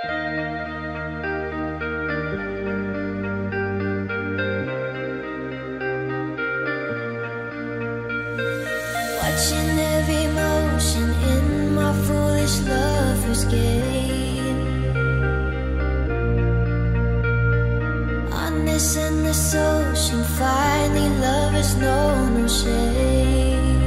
Watching every motion in my foolish lover's game. On this endless ocean, finally lovers know no shame.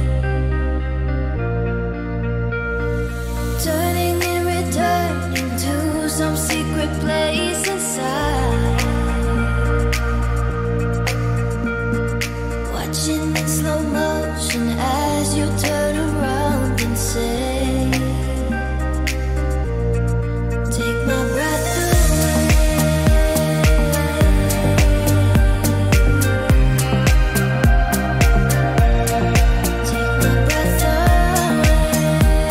Turning and returning to some secret place inside. Watching in slow motion as you turn around and say, take my breath away. Take my breath away.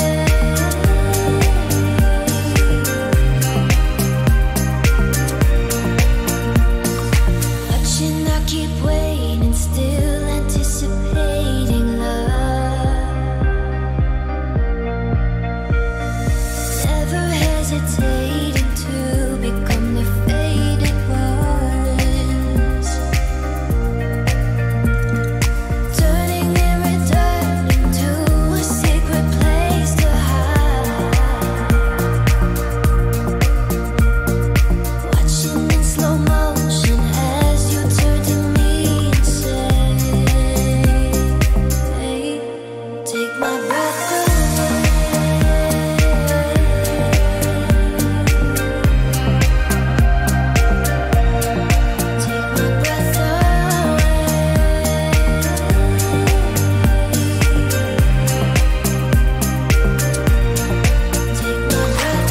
Watching, I keep waiting, still anticipating love. Never hesitating to become the faded ones. Turning and returning to a secret place to hide. Watching in slow motion as you turn to me and say, take my breath away. Take my breath away. Take my breath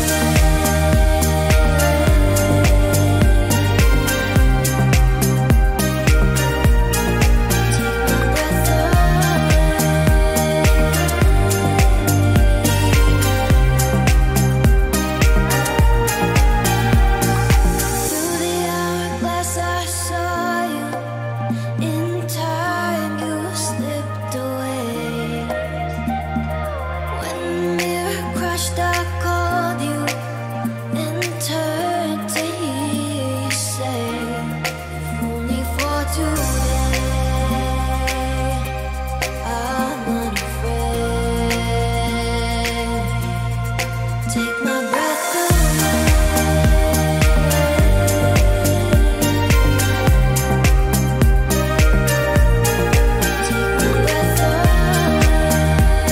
through the hourglass I saw you. In time you slipped away. When the mirror crashed I called you and turned to hear you say, if only for today I'm unafraid. Take my breath away. Take my breath away.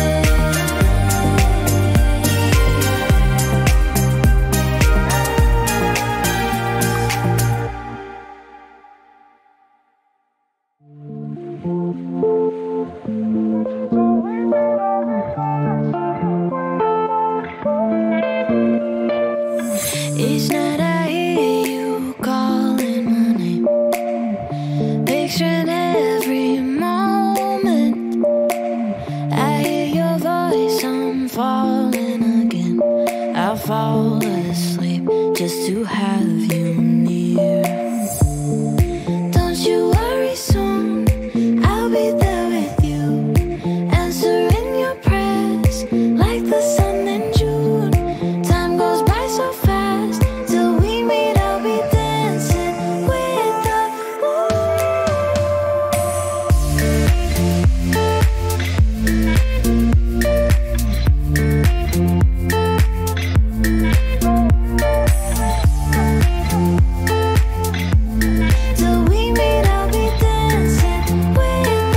Each night I hear you calling my name, picturing every moment. I hear your voice, I'm falling again. I'll fall asleep just to have you near. Don't you worry, soon I'll be there with you, answering your prayers like the sun in June. Time goes by so fast, till we meet I'll be dancing with the till we meet I'll be dancing with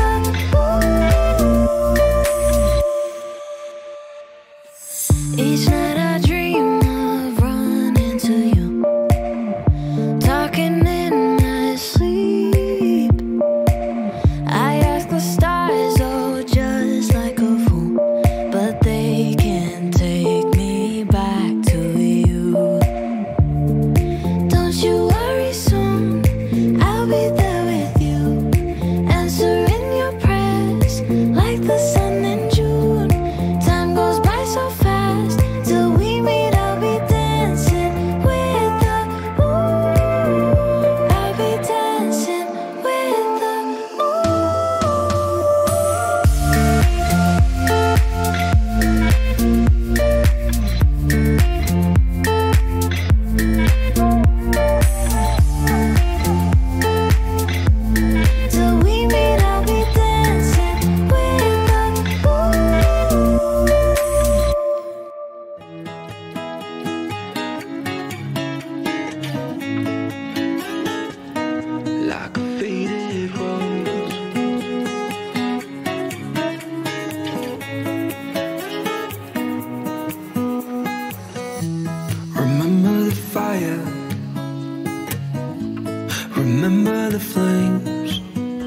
the Each night I dream of running to you, talking in my sleep. I ask the stars, oh, just like a fool, but they can't take me back to you. Don't you worry, soon I'll be there with you, answering your prayers like the sun in June. Time goes by so fast, till fire. Remember the flames,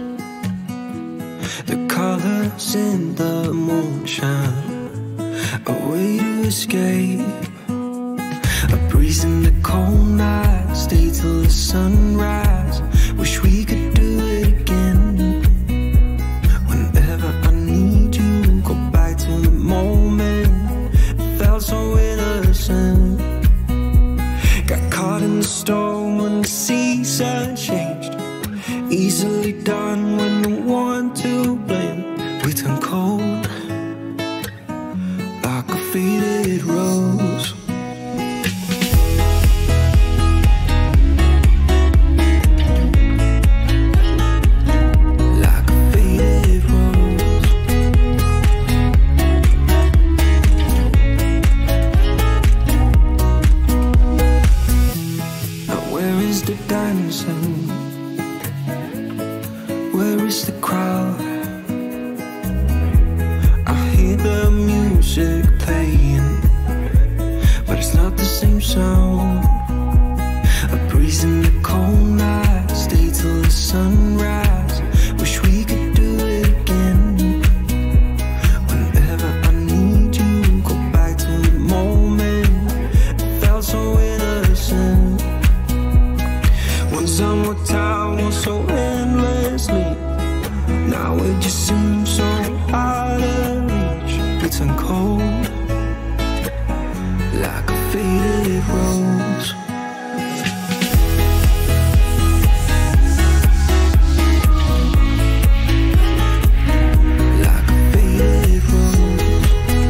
the colors in the moonshine, a way to escape, a breeze in the cold night. Stay till the sunrise. Wish we could do it again. Whenever I need you, go back to the moment. It felt so innocent. Got caught in the storm when the season changed. Easily done when no one to blame. We turn cold like a faded rose. Like a faded rose. Now where is the dancing? Where is the crowd? I hear the music playing, but it's not the same sound. A breeze in the cold night. Stay till the sunrise. Wish we could do it again. Whenever I need you, go back to the moment. It felt so innocent. One summer time was so endlessly. Now it just seems so hard to reach. We turn cold like a faded rose. Like a faded rose.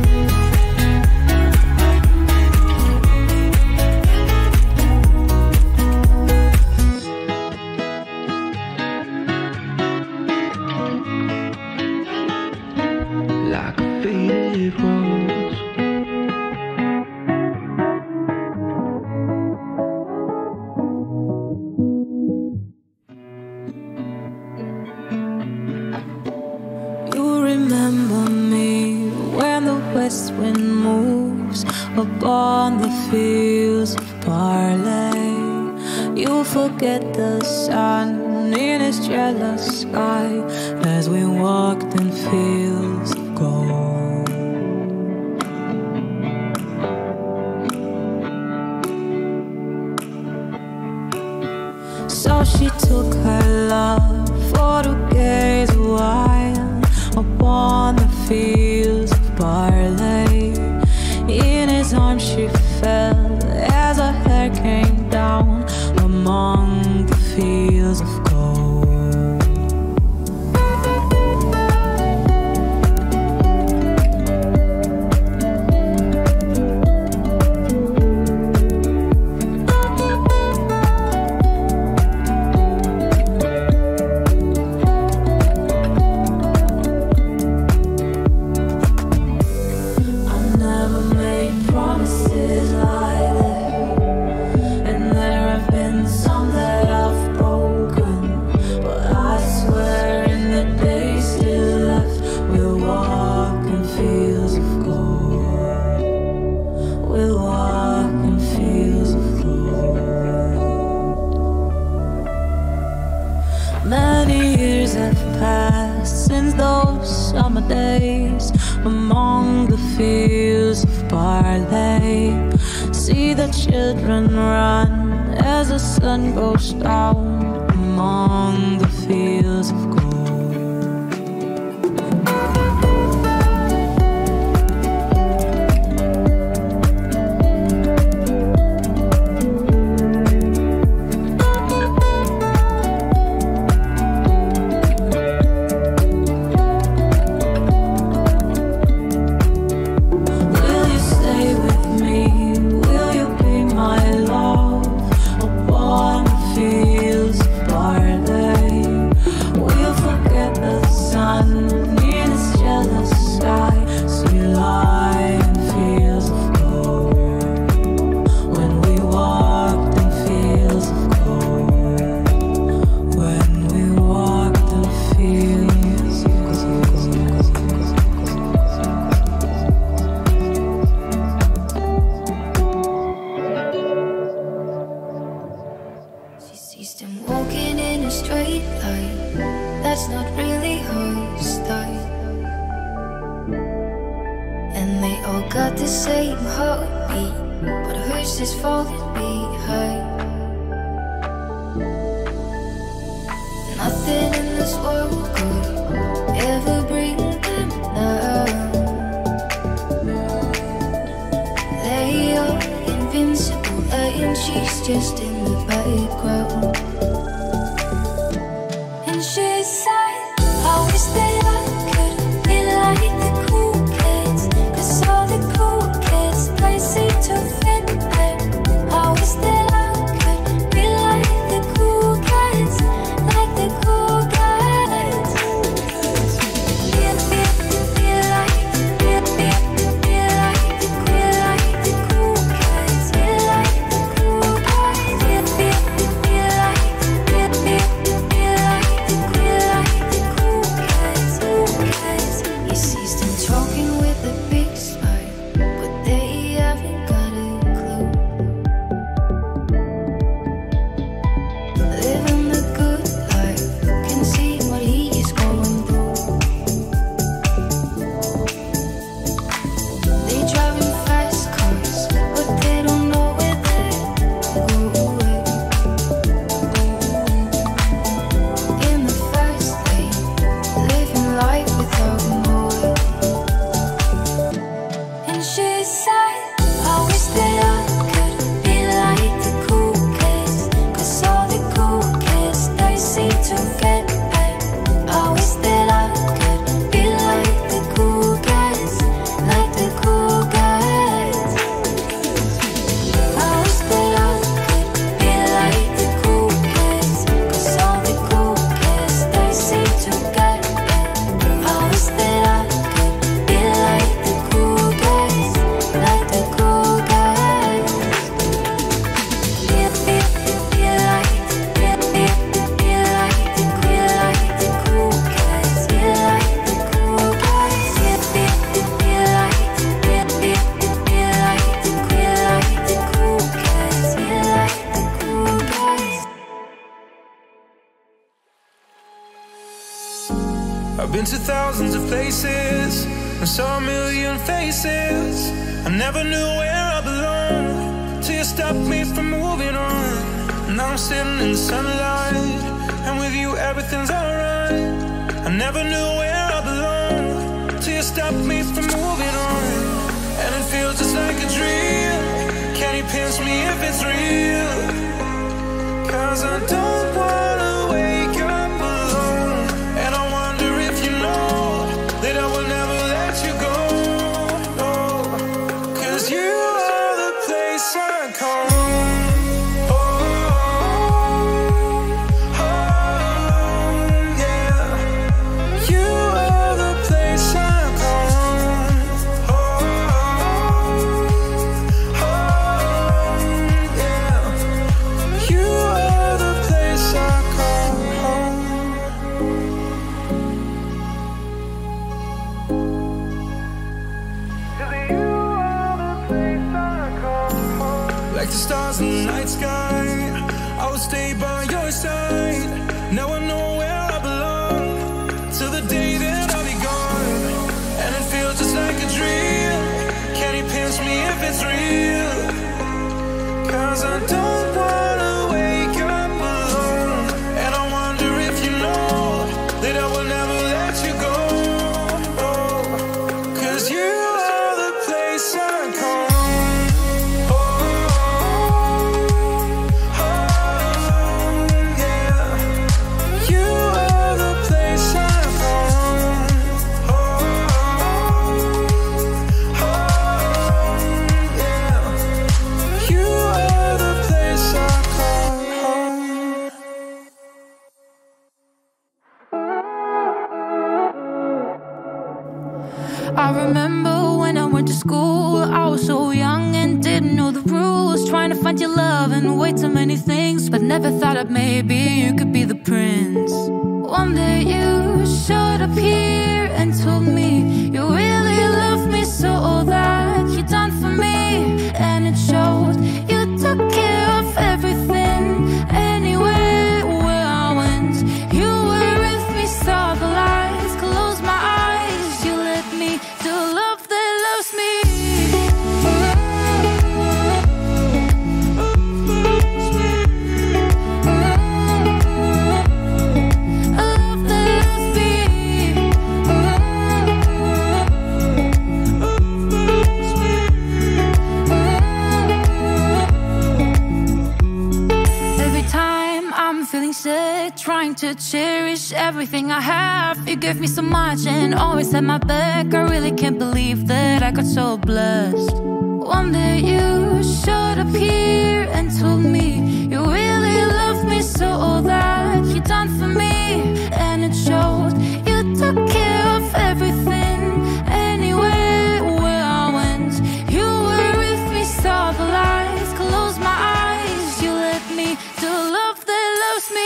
Like a faded rose. You remember me when the west wind moves upon the fields of barley. You forget the sun in his jealous sky as we walked in fields of gold. So she took her love for to gaze a while upon the fields of barley. In his arms she fell as her hair came down among the fields of gold. Many years have passed since those summer days among the fields of barley. See the children run as the sun goes down among the fields of gold. Upon the fields of barley, we'll is falling behind. Nothing in this world could ever bring them down. They are invincible, and she's just in the background. And she said, I wish that I could be like the cool kids, 'cause all the cool kids, they seem to fit them. I wish that I could be like the cool kids, like the cool kids. Be like the cool kids, be like the cool kids, be like the cool kids, be like the cool kids. He sees them talking with a big smile, but they haven't got a clue. Living the good life, can see what he is going through. They drive in fast cars, but they don't know where they're going. In the fast lane, living life without noise. And she said, I wish that I could be like the cool kids, 'cause all the cool kids, they seem to get paid. I wish that I could be like the cool kids, like the cool kids. I wish that I could be like the cool kids, 'cause all the cool kids, they seem to get paid. I wish that I could be like the cool kids, like the cool kids. Be like the cool kids, be like the cool kids, be like the cool kids. Be like the cool kids, be like the cool kids. I've been to thousands of places and saw a million faces. I never knew where I belonged till you stopped me from moving on. Now I'm sitting in the sunlight, and with you everything's alright. I never knew where I belonged till you stopped me from moving on. And it feels just like a dream. Can you pinch me if it's real? 'Cause I don't wanna wake up alone. And I wonder if you know that I will never let you go. No. 'Cause you are the place I call home. Yeah. You are the place I call home. Yeah. You are the place I call home. Like the stars in the night sky, I will stay by your side. Now I know where I belong till the day that I'll be gone. And it feels just like a dream. Can you pinch me if it's real? 'Cause I don't wanna wake up alone. And I wonder if you know that I will never let you go. Oh, 'cause you are the place I call home. Yeah. You are the place I call home. Yeah. You are the place I call home. I remember when I went to school, I was so young and didn't know the rules. Trying to find your love and way too many things, but never thought that maybe you could be the prince. One day you showed up here and told me you really love me, so all that you done for me, and it showed. You took care of everything, anywhere where I went. You were with me, saw the lights, closed my eyes. You let me do love that loves me. mindset, trying to cherish everything I have. You gave me so much and always had my back. I really can't believe that I got so blessed. One day you showed up here and told me you really loved me, so all that you done for me, and it showed. You took care of everything. Anywhere where I went, you were with me. Saw the lights, closed my eyes. You led me to love that loves me.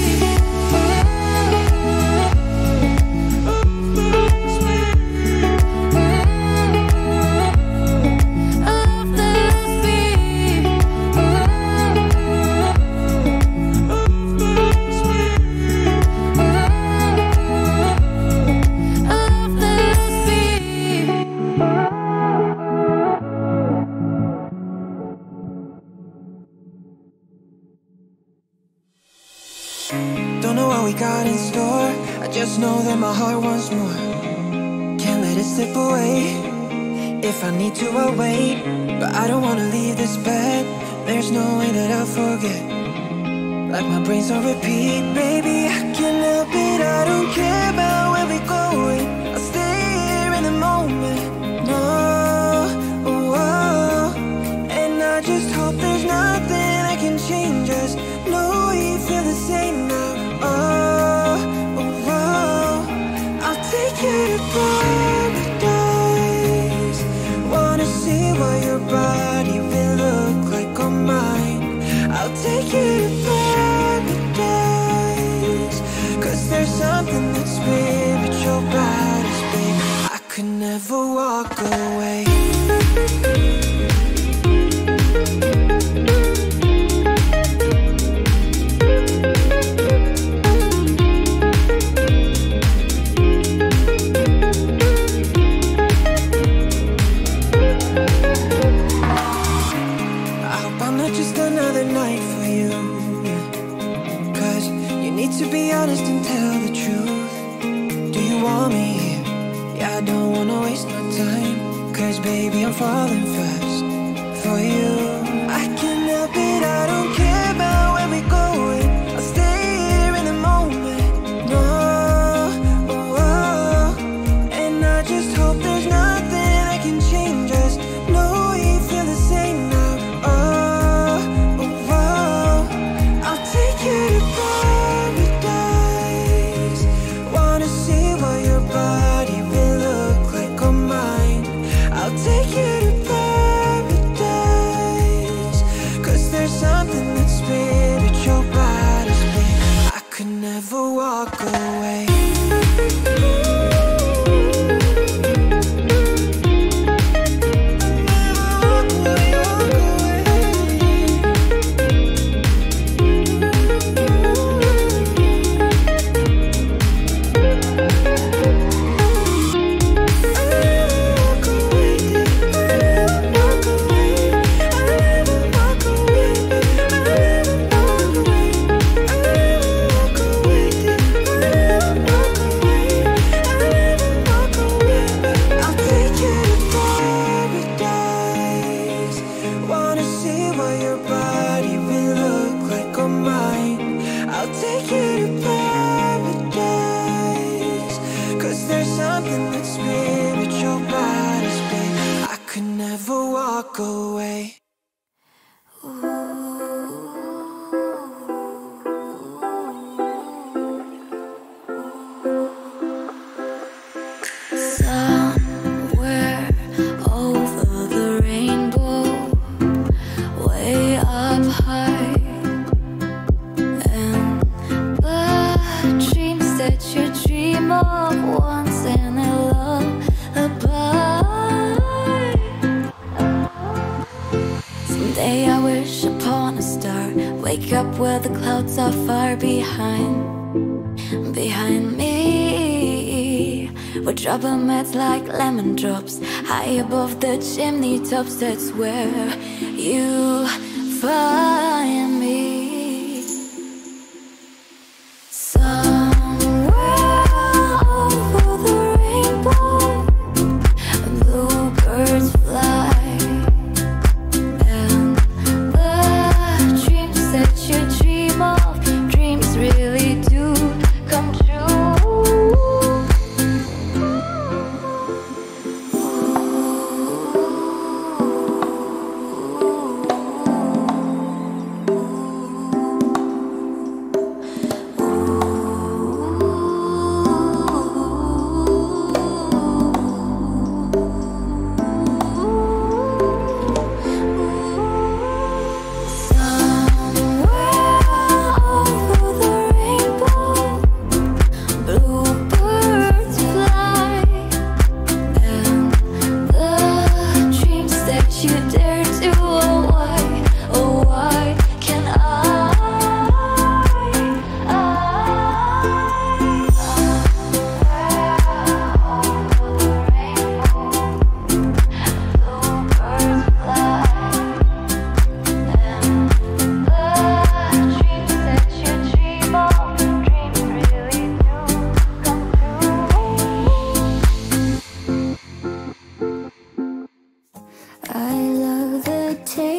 Don't know what we got in store, I just know that my heart wants more. Can't let it slip away. If I need to, I'll wait, but I don't wanna leave this bed. There's no way that I'll forget. Like my brain's on repeat. Baby, I can't help it, I don't care about where we're going. I'll stay here in the moment. No, oh, oh. And I just hope there's nothing that can change us. No, you feel the same now. Oh, oh, oh. I'll take you to paradise. Wanna see what your body will look like on mine. I'll take you to paradise. Cause there's something that's spiritual about us, babe. I could never walk away. To be honest and tell the truth, do you want me here? Yeah, I don't wanna waste my time, cause baby I'm falling fast for you. I can't help it, I don't care about where we're going. I'll stay here in the moment. No, oh, oh. And I just hope there's nothing that can change us. No, you feel the same now. Oh, oh, oh. I'll take you to walk away. Walk away. Somewhere over the rainbow, way up high, and the dreams that you dream of once in a lullaby. Someday I wish upon a star, wake up where the clouds are far behind me. We're dropping meds like lemon drops, high above the chimney tops. That's where you find me.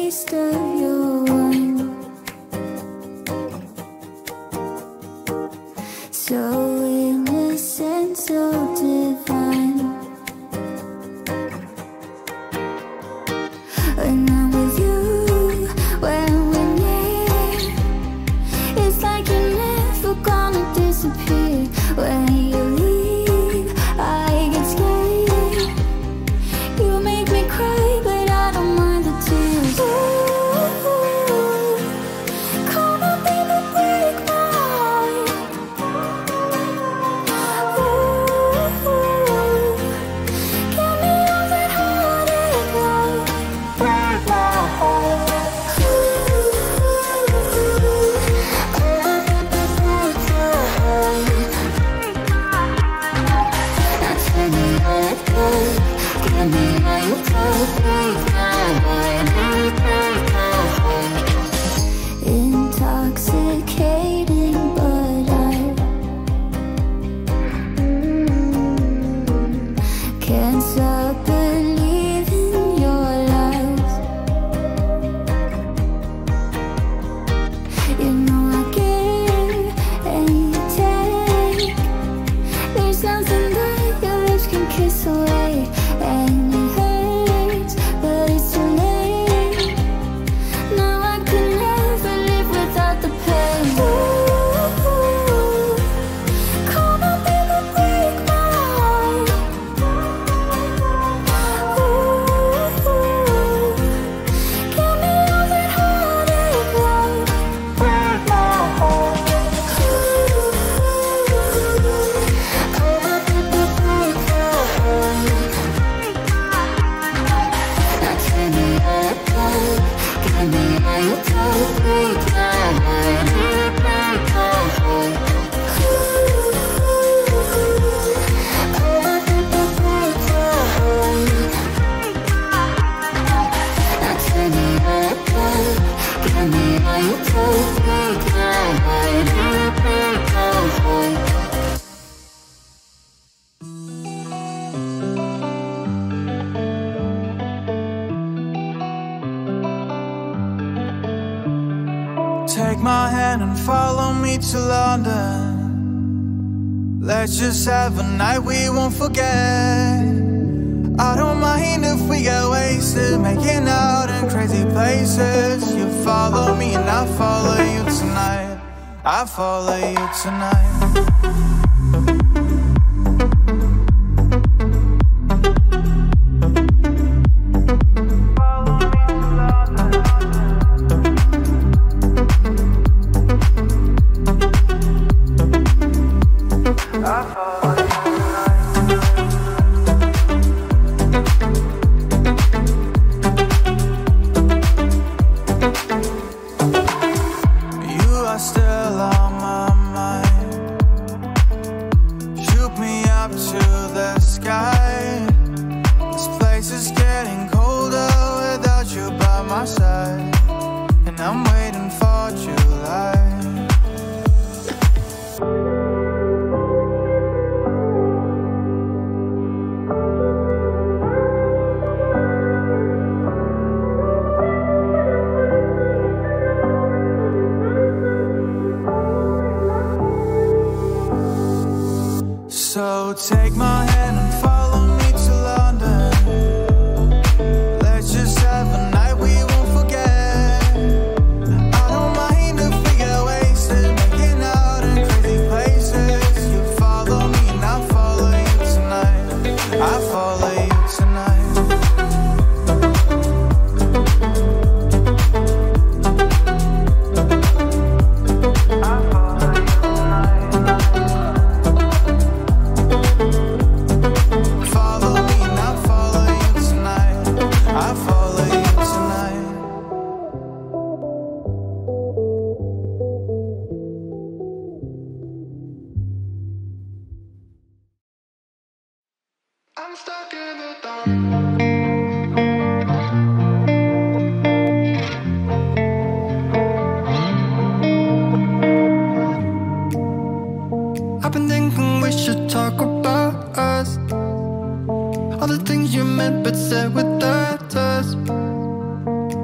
taste of your wine. So innocent, so divine. When I'm with you, when we're near, it's like you're never gonna disappear. When you leave, I get scared. You make me cry, but I don't mind the tears. Ooh, come on, baby, break my heart. Ooh, give me all that heartache love. Break my heart. Now tell me how it goes. Give me how you talk. Break my heart. Break my heart. Intoxicating, but I can't stop believing your lies. You know I give and you take. There's nothing that your lips can kiss away. And it hurts, but it's too late. Now I could never live without the pain. Ooh, come on, baby, break my heart. Ooh, give me all that heartache love. Break my heart. Come on, baby, break my heart. Now tell me how it goes. Give me how you talk. Break my heart. Break my heart. Come on, baby, break my heart. Now tell me how it goes. Give me how you talk. Break my heart. Break my heart. Take my hand and follow me to London. Let's just have a night we won't forget. I don't mind if we get wasted, making out in crazy places. You follow me and I follow you tonight. I follow you tonight. You are still on my mind. Shoot me up to the sky. This place is getting colder without you by my side. And I'm waiting for July. So take my hand and follow me to London. Let's just have a night we won't forget. I don't mind if we get wasted, making out in crazy places.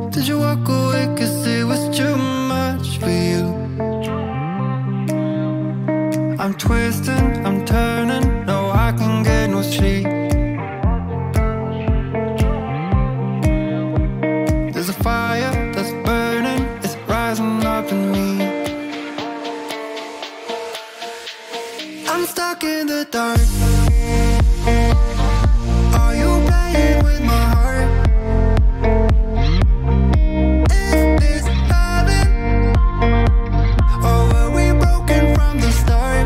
Did you walk away 'cause it was too much for you? I'm twisting, I'm turning, no, I can get no sleep. There's a fire that's burning, it's rising up in me. I'm stuck in the dark. Are you playing with my heart? Is this heaven? Or were we broken from the start?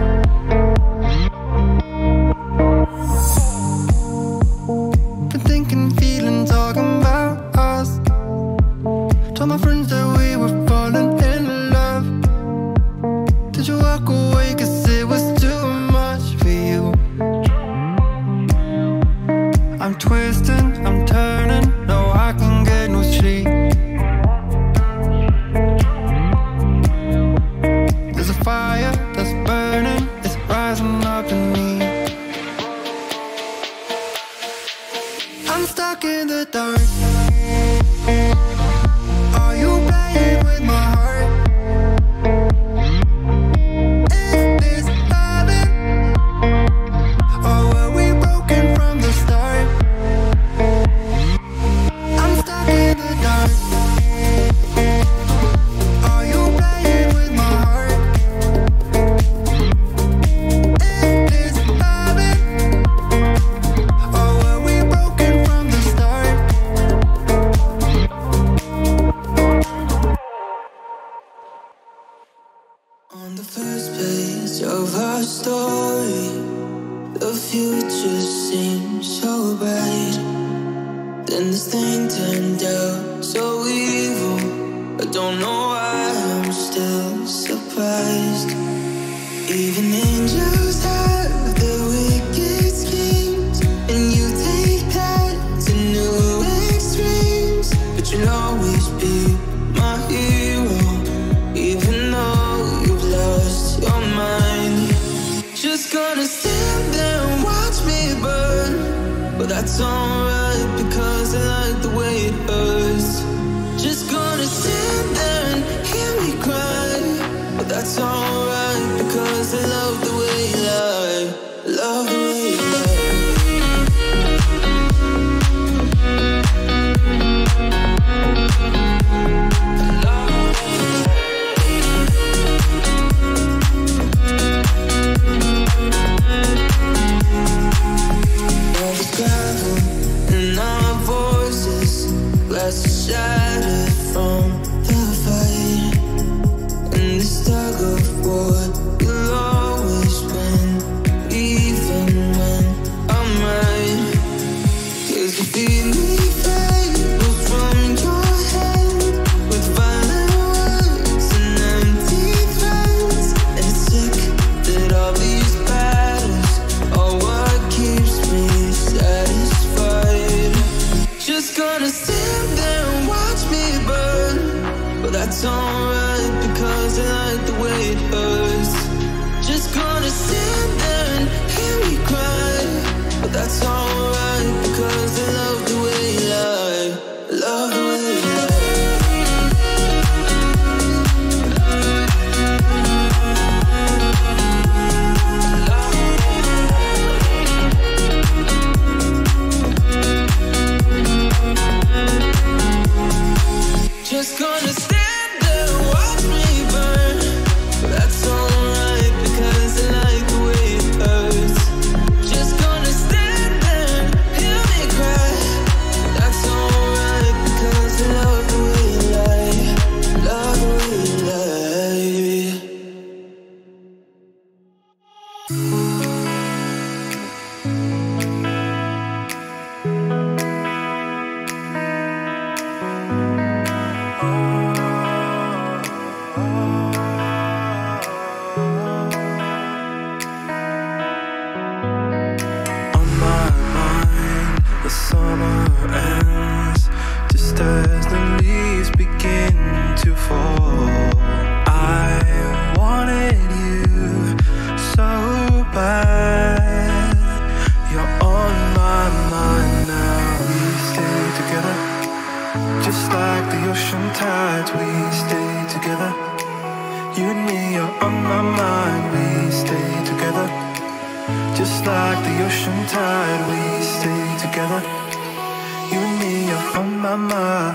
Been thinking, feeling, talking about us. Told my friends that we were falling in love. Did you walk away 'cause it was too much for you? I'm twisting, I'm turning, no, I can get no sleep. There's a fire that's burning, it's rising up in me. I'm stuck in the dark. Are you playing with my heart? Is this heaven? Or were we broken from the start? I'm stuck in the dark. Are you playing with my heart? Is this heaven? Or were we broken from the start? On the first page of our story, the future seemed so bright. Then this thing turned out so evil. I don't know why I'm still surprised. Even angels have their wicked schemes, and you take that to new extremes. But you'll always be my hero, even though you've lost your mind. Just gonna stand there and watch me burn, but that's alright because I like the way it hurts. Just gonna stand there and hear me cry, but that's alright because I love the way you lie. Love the way you lie. All the gravel in our voices, glasses shattered from the fight. In this tug of war, you'll always win, even when I'm right. 'Cause you feed me fables from your head, with violent words and empty threats. And it's sick that all these battles are what keeps me satisfied. Just gonna stand there and watch me burn, but that's alright because I like the way it hurts. Just gonna stand there and hear me cry, but that's alright because I love the way you lie. Love the way you lie. Just gonna stand there and watch me burn, but that's alright because I like the way it hurts. Just gonna stand there and hear me cry, like the ocean tides, we stay together. You and me are on my mind, we stay together. Just like the ocean tide, we stay together. You and me are on my mind.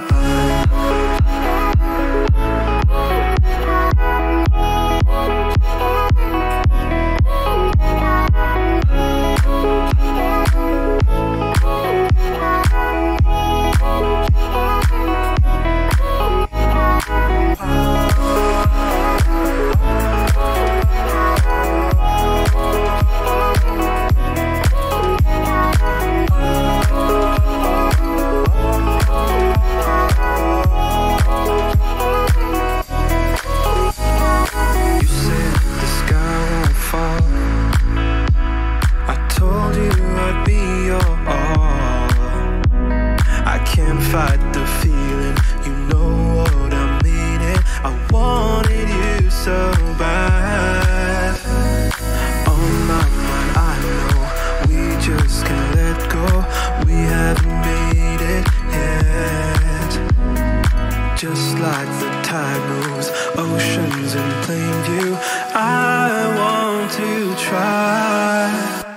Fight the feeling, you know what I mean it. I wanted you so bad. On my mind, I know we just can't let go. We haven't made it yet. Just like the tide moves oceans in plain view, I want to try.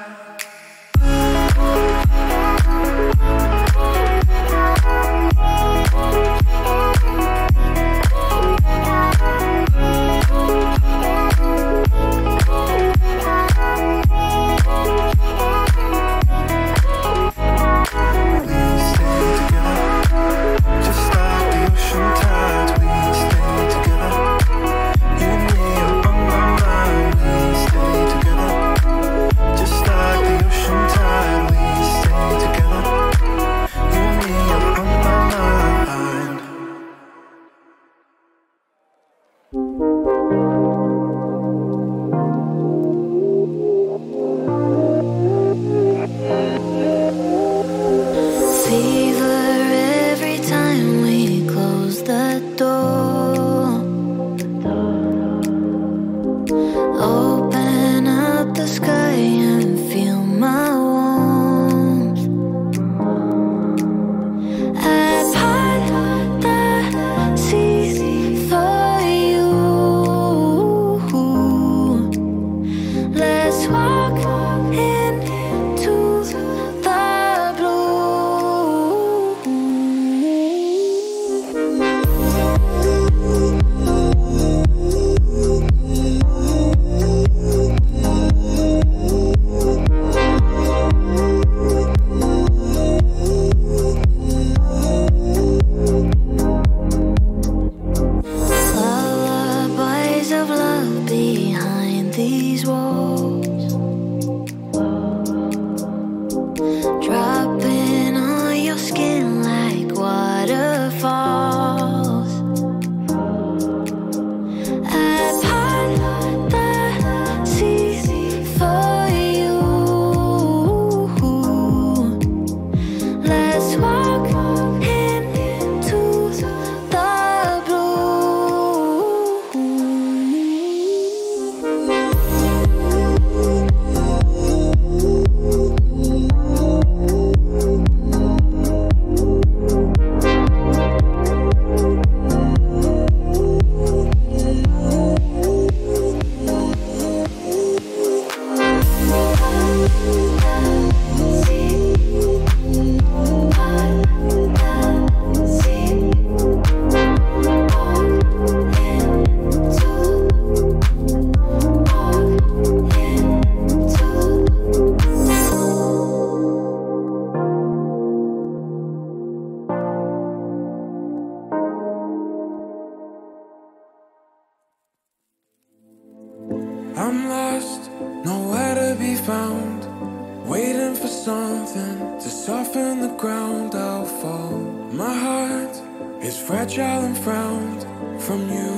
I'm lost, nowhere to be found, waiting for something to soften the ground. I'll fall. My heart is fragile and frowned from you.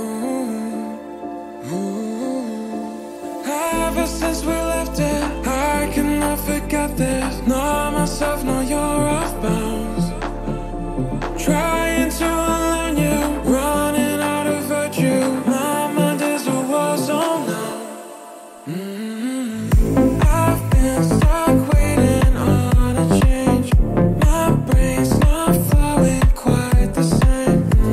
Ever since we left it, I cannot forget this. Not myself, nor you're off bounds. Trying to unlearn you, running out of virtue. My mind is a war zone now. I've been stuck waiting on a change. My brain's not flowing quite the same.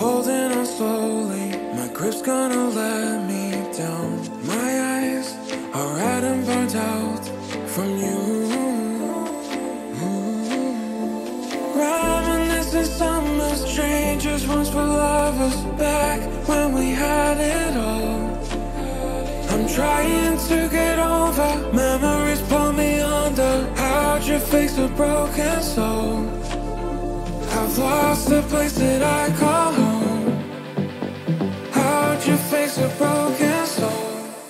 holding on slowly. My grip's gonna let me down. My eyes are red and burnt out from you. Reminiscing summer strangers once were lovers back when we had it all. I'm trying to get over, memories pull me under. How'd you fix a broken soul? I've lost the place that I call home. How'd you fix a broken soul?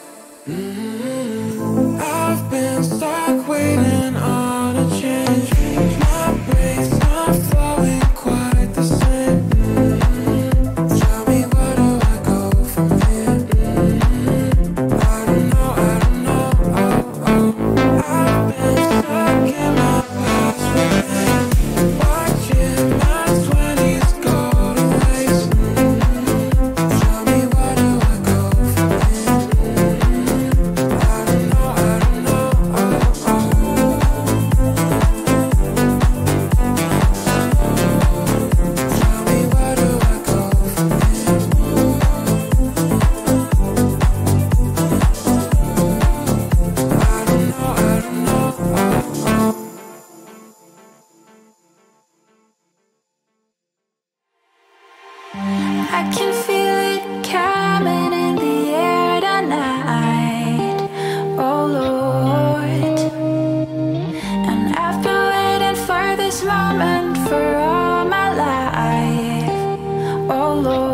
I've been stuck waiting on a change. My brain's not flowing quite the same. Tell me, where do I go from here? I don't know, I don't know. I've been stuck in my past within, watching my 20s go to waste. Tell me, where do I go from here? I don't know, I don't know. Tell me, where do I go from here? I don't know, I don't know. I can feel it coming in the air tonight, oh Lord. And I've been waiting for this moment for all my life, oh Lord.